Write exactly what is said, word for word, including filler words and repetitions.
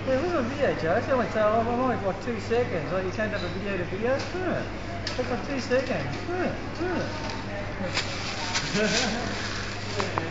Yeah, it was a video, Joe. It's only, so I'm only like two seconds. Like you change up a video to video. Yeah. That's like two seconds. Yeah. Yeah.